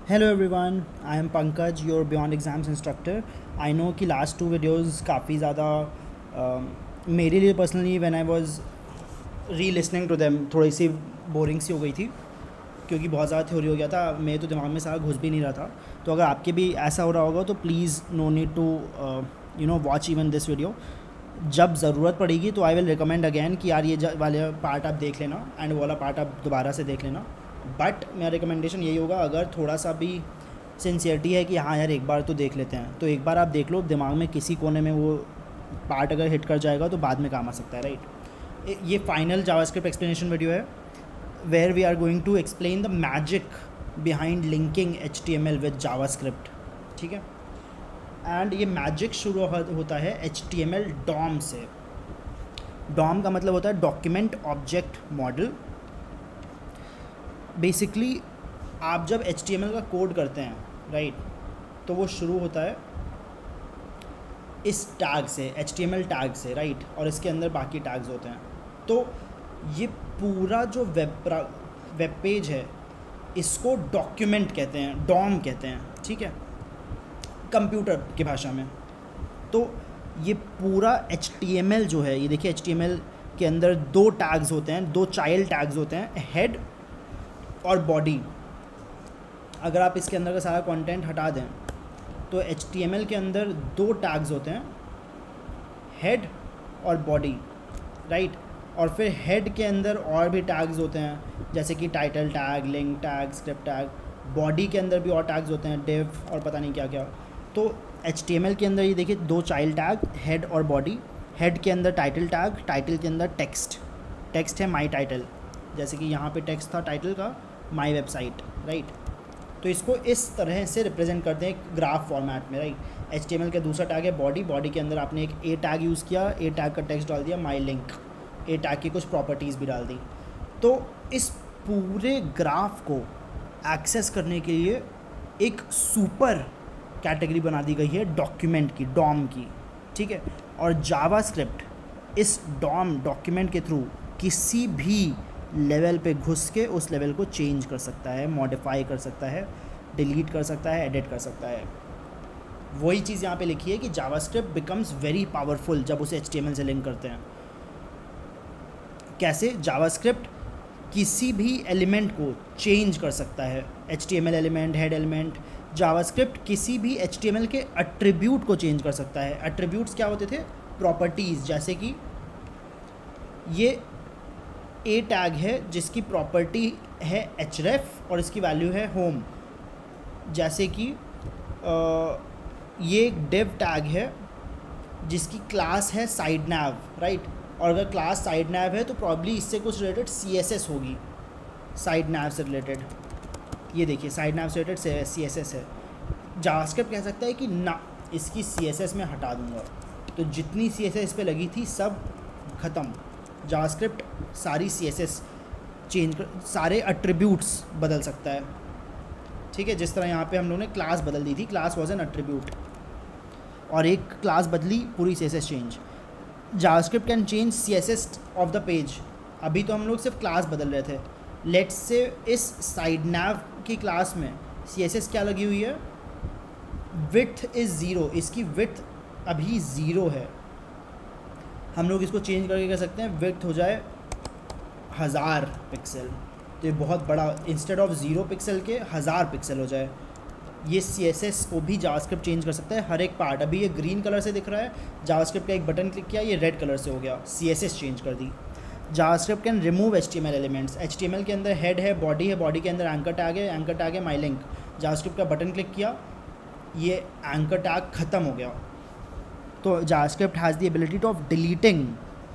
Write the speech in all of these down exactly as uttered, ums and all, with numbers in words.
Hello everyone, I am Pankaj, your beyond exams instructor. I know कि last two videos काफ़ी ज़्यादा मेरे लिए personally when I was relistening to them थोड़ी सी बोरिंग सी हो गई थी, क्योंकि बहुत ज़्यादा थ्योरी हो गया था, मेरे तो दिमाग में सारा घुस भी नहीं रहा था। तो अगर आपके भी ऐसा हो रहा होगा तो please no need to you know watch even this video. जब ज़रूरत पड़ेगी तो आई विल रिकमेंड अगैन कि यार ये वाले पार्ट आप देख लेना एंड वो वाला पार्ट आप दोबारा से देख लेना। बट मेरा रिकमेंडेशन यही होगा, अगर थोड़ा सा भी सिंसियरिटी है कि हाँ यार एक बार तो देख लेते हैं, तो एक बार आप देख लो, दिमाग में किसी कोने में वो पार्ट अगर हिट कर जाएगा तो बाद में काम आ सकता है, राइट। ये फाइनल जावास्क्रिप्ट एक्सप्लेनेशन वीडियो है where we are going to explain the magic behind linking H T M L with JavaScript, ठीक है। एंड ये मैजिक शुरू होता है H T M L DOM से। डॉम का मतलब होता है डॉक्यूमेंट ऑब्जेक्ट मॉडल। बेसिकली आप जब एच टी एम एल का कोड करते हैं, राइट, तो वो शुरू होता है इस टैग से, H T M L tag से, राइट, और इसके अंदर बाकी टैग्स होते हैं। तो ये पूरा जो वेब वेब पेज है इसको डॉक्यूमेंट कहते हैं, डॉम कहते हैं, ठीक है, कंप्यूटर की भाषा में। तो ये पूरा एच टी एम एल जो है, ये देखिए एच टी एम एल के अंदर दो टैग्स होते हैं, दो चाइल्ड टैग्स होते हैं, हेड और बॉडी। अगर आप इसके अंदर का सारा कंटेंट हटा दें तो एच टी एम एल के अंदर दो टैग्स होते हैं, हेड और बॉडी, राइट। और फिर हेड के अंदर और भी टैग्स होते हैं, जैसे कि title tag, link tag, script tag. Body के अंदर भी और टैग्स होते हैं, डिव और पता नहीं क्या क्या। तो एच टी एम एल के अंदर ये देखिए दो चाइल्ड टैग, हेड और बॉडी। हेड के अंदर टाइटल टैग, टाइटल के अंदर टेक्स्ट, टेक्स्ट है माई टाइटल, जैसे कि यहाँ पे टेक्स्ट था टाइटल का, माई वेबसाइट, राइट। तो इसको इस तरह से रिप्रेजेंट करते हैं एक ग्राफ फॉर्मेट में, right. H T M L का दूसरा टैग है बॉडी। बॉडी के अंदर आपने एक ए टैग यूज़ किया, ए टैग का टेक्स्ट डाल दिया माई लिंक, ए टैग की कुछ प्रॉपर्टीज़ भी डाल दी। तो इस पूरे ग्राफ को एक्सेस करने के लिए एक सुपर कैटेगरी बना दी गई है डॉक्यूमेंट की, डॉम की, ठीक है। और जावास्क्रिप्ट इस डॉम डॉक्यूमेंट के थ्रू किसी भी लेवल पे घुस के उस लेवल को चेंज कर सकता है, मॉडिफाई कर सकता है, डिलीट कर सकता है, एडिट कर सकता है। वही चीज़ यहाँ पे लिखी है कि जावास्क्रिप्ट बिकम्स वेरी पावरफुल जब उसे एच टी एम एल से लिंक करते हैं। कैसे? जावास्क्रिप्ट किसी भी एलिमेंट को चेंज कर सकता है, H T M L element, head element. JavaScript किसी भी एच टी एम एल के एट्रीब्यूट को चेंज कर सकता है। एट्रीब्यूट्स क्या होते थे? प्रॉपर्टीज़। जैसे कि ये ए टैग है जिसकी प्रॉपर्टी है एचरेफ और इसकी वैल्यू है होम। जैसे कि आ, ये एक डिव टैग है जिसकी क्लास है साइड नैव, राइट। और अगर क्लास साइड नैव है तो प्रॉब्ली इससे कुछ रिलेटेड सी एस एस होगी, साइड नैव से रिलेटेड। ये देखिए साइड नैव से रिलेटेड सी एस एस है। जावास्क्रिप्ट कह सकता है कि ना, इसकी सी एस एस में हटा दूंगा, तो जितनी सी एस एस पे लगी थी सब ख़त्म। जावास्क्रिप्ट सारी सी एस एस चेंज कर, सारे एट्रीब्यूट्स बदल सकता है, ठीक है। जिस तरह यहाँ पे हम लोगों ने क्लास बदल दी थी, क्लास वॉज एन एट्रीब्यूट, और एक क्लास बदली, पूरी C S S change. JavaScript can change C S S of the page. अभी तो हम लोग सिर्फ क्लास बदल रहे थे। लेट्स से इस साइड नैव की क्लास में सी एस एस क्या लगी हुई है? विड्थ इज़ ज़ीरो, इसकी विड्थ अभी ज़ीरो है। हम लोग इसको चेंज करके कर सकते हैं, विड्थ हो जाए हज़ार पिक्सल, तो ये बहुत बड़ा, इंस्टेड ऑफ ज़ीरो पिक्सल के हज़ार पिक्सल हो जाए। ये सी एस एस को भी जावास्क्रिप्ट चेंज कर सकता है, हर एक पार्ट। अभी ये ग्रीन कलर से दिख रहा है, जावास्क्रिप्ट का एक बटन क्लिक किया, ये रेड कलर से हो गया, सी एस एस चेंज कर दी। JavaScript can remove H T M L elements. H T M L के अंदर हेड है, बॉडी है, बॉडी के अंदर एंकर टैग है, एंकर टैग है माई लिंक। जावास्क्रिप्ट का बटन क्लिक किया, ये एंकर टैग ख़त्म हो गया। तो JavaScript has the ability of deleting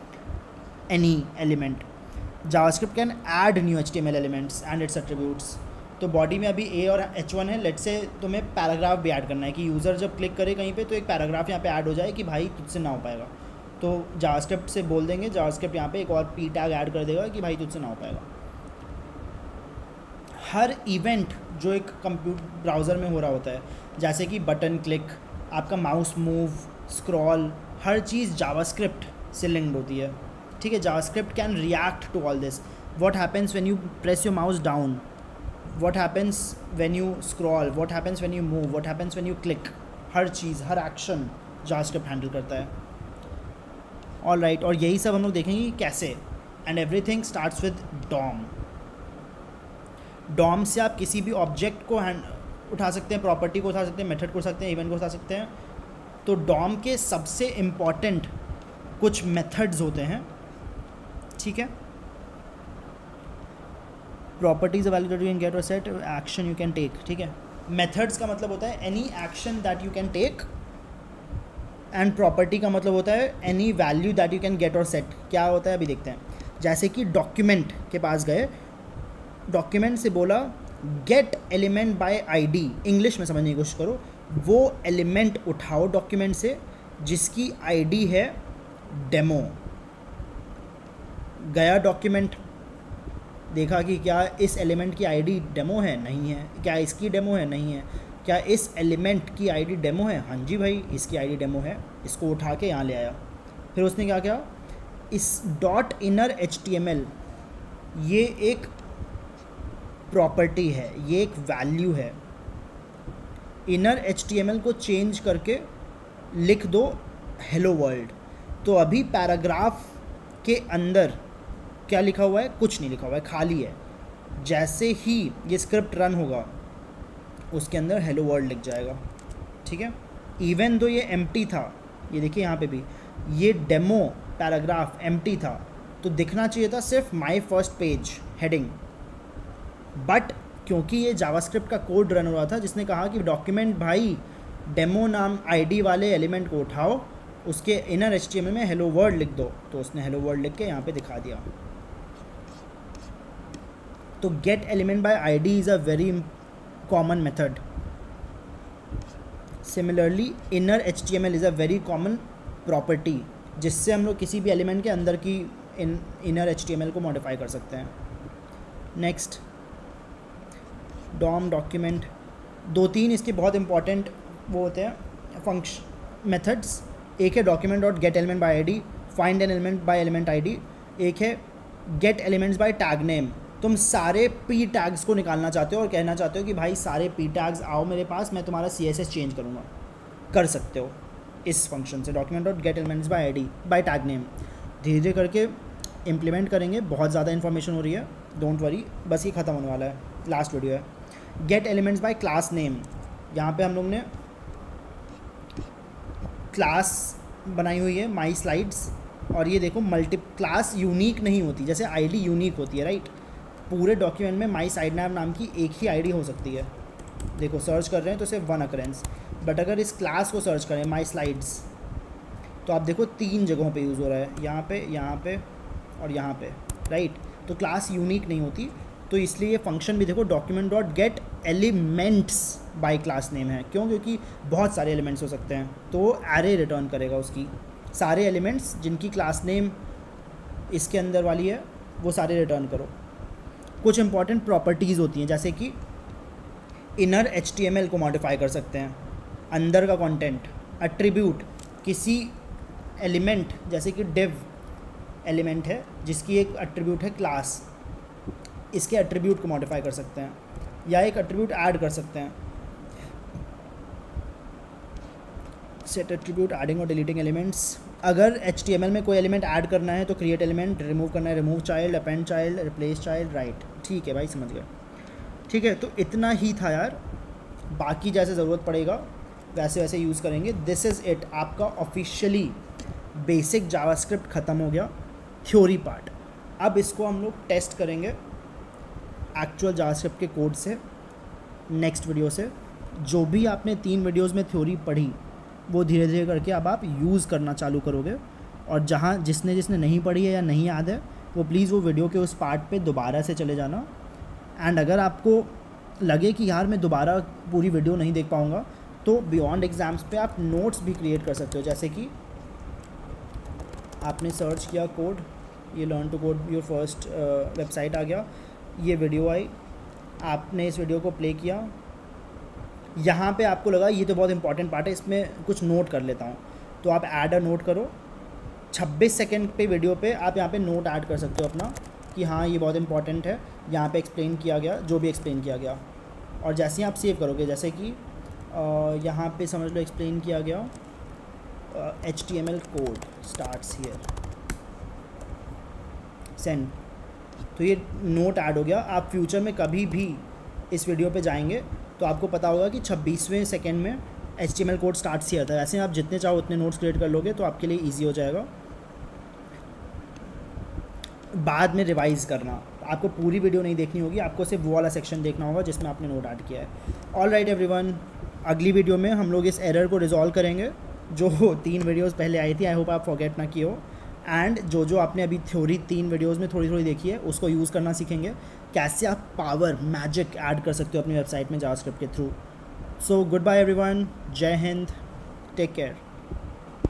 any element. JavaScript can add new H T M L elements and its attributes. तो बॉडी में अभी ए और एच वन है, लेट से तुम्हें पैराग्राफ भी ऐड करना है कि यूज़र जब क्लिक करे कहीं पे तो एक पैराग्राफ यहाँ पे ऐड हो जाए कि भाई तुझसे ना हो पाएगा, तो जावास्क्रिप्ट से बोल देंगे, जावास्क्रिप्ट यहाँ पे एक और पी टैग ऐड कर देगा कि भाई तुझसे ना हो पाएगा। हर इवेंट जो एक कंप्यूटर ब्राउज़र में हो रहा होता है, जैसे कि बटन क्लिक, आपका माउस मूव, स्क्रॉल, हर चीज़ जावास्क्रिप्ट से लिंक्ड होती है, ठीक है। JavaScript can react to all this. What happens when you press your mouse down, what happens when you scroll, what happens when you move, what happens when you click, हर चीज़, हर action JavaScript handle करता है। All right, और यही सब हम लोग देखेंगे कि कैसे। And everything starts with DOM. DOM से आप किसी भी ऑब्जेक्ट को हैंड उठा सकते हैं, प्रॉपर्टी को उठा सकते हैं, मेथड को उठा सकते हैं, इवेंट को उठा सकते हैं। तो डॉम के सबसे इम्पॉर्टेंट कुछ मेथड्स होते हैं, ठीक है। Properties value that you can get और set, action you can take, ठीक है। मेथड्स का मतलब होता है any action that you can take, and property का मतलब होता है any value that you can get और सेट। क्या होता है अभी देखते हैं। जैसे कि डॉक्यूमेंट के पास गए, डॉक्यूमेंट से बोला get element by ID, English में समझने की कोशिश करो, वो एलिमेंट उठाओ डॉक्यूमेंट से जिसकी आईडी है डेमो। गया डॉक्यूमेंट, देखा कि क्या इस एलिमेंट की आईडी डेमो है, नहीं है। क्या इसकी डेमो है, नहीं है। क्या इस एलिमेंट की आईडी डेमो है, हाँ जी भाई इसकी आईडी डेमो है। इसको उठा के यहाँ ले आया। फिर उसने क्या किया, इस dot inner H T M L, ये एक प्रॉपर्टी है, ये एक वैल्यू है। Inner H T M L को चेंज करके लिख दो हेलो वर्ल्ड। तो अभी पैराग्राफ के अंदर क्या लिखा हुआ है, कुछ नहीं लिखा हुआ है, खाली है। जैसे ही ये स्क्रिप्ट रन होगा उसके अंदर हेलो वर्ल्ड लिख जाएगा, ठीक है। इवन दो ये एम्प्टी था, ये देखिए यहाँ पे भी ये डेमो पैराग्राफ एम्प्टी था, तो दिखना चाहिए था सिर्फ my first page heading. But क्योंकि ये जावास्क्रिप्ट का कोड रन हो रहा था जिसने कहा कि डॉक्यूमेंट भाई डेमो नाम आईडी वाले एलिमेंट को उठाओ, उसके इनर एचटीएमएल में हेलो वर्ल्ड लिख दो, तो उसने हेलो वर्ल्ड लिख के यहाँ पे दिखा दिया। तो get element by ID is a very common method. Similarly inner HTML is a very common property जिससे हम लोग किसी भी एलिमेंट के अंदर की इन इनर एचटीएमएल को मॉडिफाई कर सकते हैं। नेक्स्ट डॉम डॉक्यूमेंट, दो तीन इसके बहुत इंपॉर्टेंट वो होते हैं फंक्शन मेथड्स। एक है document dot get element by ID, find an element by element ID. एक है get elements by tag name. तुम सारे पी टैग्स को निकालना चाहते हो और कहना चाहते हो कि भाई सारे पी टैग्स आओ मेरे पास, मैं तुम्हारा सी एस एस चेंज करूँगा, कर सकते हो इस फंक्शन से। Document dot get elements by ID by tag name धीरे धीरे करके इम्प्लीमेंट करेंगे। बहुत ज़्यादा इन्फॉर्मेशन हो रही है, डोंट वरी, बस ये ख़त्म होने वाला है, लास्ट वीडियो है। Get elements by class name, यहाँ पे हम लोग ने क्लास बनाई हुई है माई स्लाइड्स, और ये देखो मल्टी क्लास यूनिक नहीं होती, जैसे आईडी यूनिक होती है राइट। पूरे डॉक्यूमेंट में माई साइड नैव नाम की एक ही आईडी हो सकती है। देखो सर्च कर रहे हैं तो सिर्फ वन अकरेंस, बट अगर इस क्लास को सर्च करें माई स्लाइड्स तो आप देखो तीन जगहों पे यूज़ हो रहा है, यहाँ पे, यहाँ पे और यहाँ पे राइट। तो क्लास यूनिक नहीं होती, तो इसलिए ये फंक्शन भी देखो document dot get elements by class name है। क्यों? क्योंकि बहुत सारे एलिमेंट्स हो सकते हैं, तो एरे रिटर्न करेगा उसकी, सारे एलिमेंट्स जिनकी क्लास नेम इसके अंदर वाली है वो सारे रिटर्न करो। कुछ इंपॉर्टेंट प्रॉपर्टीज़ होती हैं जैसे कि inner H T M L को मॉडिफाई कर सकते हैं, अंदर का कंटेंट, एट्रीब्यूट, किसी एलिमेंट जैसे कि डिव एलिमेंट है जिसकी एक एट्रीब्यूट है क्लास, इसके एट्रीब्यूट को मॉडिफाई कर सकते हैं या एक एट्रीब्यूट ऐड कर सकते हैं। सेट एट्रीब्यूट एडिंग और डिलीटिंग एलिमेंट्स, अगर एच टी एम एल में कोई एलिमेंट ऐड करना है तो क्रिएट एलिमेंट, रिमूव करना है remove child, append child, replace child, right. ठीक है भाई, समझ गए। ठीक है, तो इतना ही था यार, बाकी जैसे ज़रूरत पड़ेगा वैसे वैसे यूज़ करेंगे। दिस इज़ इट, आपका ऑफिशियली बेसिक जावास्क्रिप्ट ख़त्म हो गया, थ्योरी पार्ट। अब इसको हम लोग टेस्ट करेंगे एक्चुअल जावास्क्रिप्ट के कोड से नेक्स्ट वीडियो से। जो भी आपने तीन वीडियोज़ में थ्योरी पढ़ी वो धीरे धीरे करके अब आप यूज़ करना चालू करोगे, और जहाँ जिसने जिसने नहीं पढ़ी है या नहीं याद है वो प्लीज़ वो वीडियो के उस पार्ट पे दोबारा से चले जाना। एंड अगर आपको लगे कि यार मैं दोबारा पूरी वीडियो नहीं देख पाऊँगा तो बियॉन्ड एग्ज़ाम्स पे आप नोट्स भी क्रिएट कर सकते हो। जैसे कि आपने सर्च किया कोड, ये learn to code your first website आ गया, ये वीडियो आई, आपने इस वीडियो को प्ले किया, यहाँ पे आपको लगा ये तो बहुत इंपॉर्टेंट पार्ट है, इसमें कुछ नोट कर लेता हूँ, तो आप ऐड अ नोट करो। छब्बीस सेकंड पे वीडियो पे आप यहाँ पे नोट ऐड कर सकते हो अपना कि हाँ ये बहुत इंपॉर्टेंट है, यहाँ पे एक्सप्लेन किया गया जो भी एक्सप्लेन किया गया, और जैसे ही आप सेव करोगे, जैसे कि यहाँ पे समझ लो एक्सप्लेन किया गया H T M L code starts here, सेंड, तो ये नोट ऐड हो गया। आप फ्यूचर में कभी भी इस वीडियो पे जाएंगे तो आपको पता होगा कि छब्बीसवें सेकेंड में H T M L code starts here था। ऐसे आप जितने चाहो उतने नोट्स क्रिएट कर लोगे तो आपके लिए ईजी हो जाएगा बाद में रिवाइज़ करना। आपको पूरी वीडियो नहीं देखनी होगी, आपको सिर्फ वो वाला सेक्शन देखना होगा जिसमें आपने नोट ऐड किया है। ऑल राइट एवरीवन, अगली वीडियो में हम लोग इस एरर को रिजॉल्व करेंगे जो तीन वीडियोस पहले आई थी। आई होप आप फॉरगेट ना किए हो, एंड जो जो आपने अभी थ्योरी तीन वीडियोस में थोड़ी थोड़ी देखी है उसको यूज़ करना सीखेंगे, कैसे आप पावर मैजिक ऐड कर सकते हो अपनी वेबसाइट में जावास्क्रिप्ट के थ्रू। सो गुड बाय एवरीवन, जय हिंद, टेक केयर।